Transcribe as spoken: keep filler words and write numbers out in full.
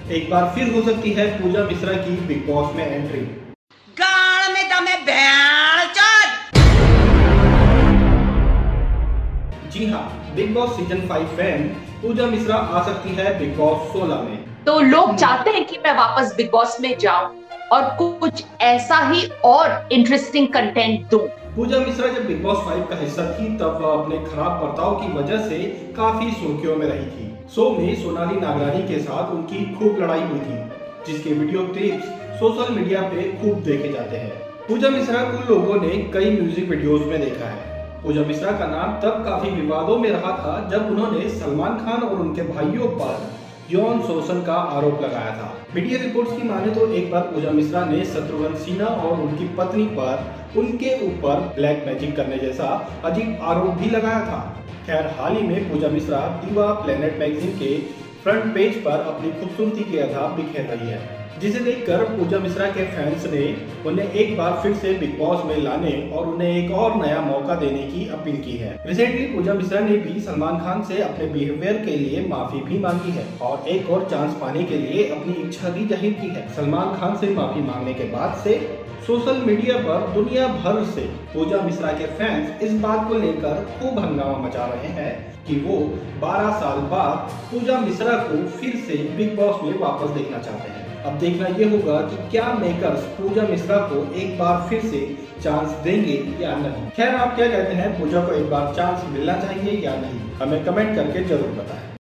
एक बार फिर हो सकती है पूजा मिश्रा की बिग बॉस में एंट्री। गाल में तमे भेड़ चोद। जी हाँ, Bigg Boss season five fan Pooja Mishra आ सकती है बिग बॉस सोलह में। तो लोग चाहते हैं कि मैं वापस बिग बॉस में जाऊं और कुछ ऐसा ही और इंटरेस्टिंग कंटेंट दूं। पूजा मिश्रा जब बिग बॉस फाइव का हिस्सा थी तब वह अपने खराब बर्ताव की वजह से काफी सुर्खियों में रही थी। शो में सोनाली नागरानी के साथ उनकी खूब लड़ाई हुई थी, जिसके वीडियो क्लिप्स सोशल मीडिया पे खूब देखे जाते हैं। पूजा मिश्रा को लोगों ने कई म्यूजिक वीडियोस में देखा है। पूजा मिश्रा का नाम तब काफी विवादों में रहा था जब उन्होंने सलमान खान और उनके भाइयों पर यौन शोषण का आरोप लगाया था। मीडिया रिपोर्ट्स की माने तो एक बार पूजा मिश्रा ने शत्रुघ्न सिन्हा और उनकी पत्नी पर उनके ऊपर ब्लैक मैजिक करने जैसा अजीब आरोप भी लगाया था। खैर, हाल ही में Pooja Mishra Diva Planet magazine के फ्रंट पेज पर अपनी खूबसूरती के अधा बिखेर रही है, जिसे देखकर पूजा मिश्रा के फैंस ने उन्हें एक बार फिर से बिग बॉस में लाने और उन्हें एक और नया मौका देने की अपील की है। रिसेंटली पूजा मिश्रा ने भी सलमान खान से अपने बिहेवियर के लिए माफी भी मांगी है और एक और चांस पाने के लिए अपनी इच्छा भी जाहिर की है। सलमान खान से माफी मांगने के बाद से सोशल मीडिया पर दुनिया भर से पूजा मिश्रा के फैंस इस बात को लेकर खूब हंगामा मचा रहे हैं कि वो बारह साल बाद पूजा मिश्रा को फिर से बिग बॉस में वापस देखना चाहते हैं। अब देखना ये होगा कि क्या मेकर्स पूजा मिश्रा को एक बार फिर से चांस देंगे या नहीं। खैर, आप क्या कहते हैं, पूजा को एक बार चांस मिलना चाहिए या नहीं? हमें कमेंट करके जरूर बताएं।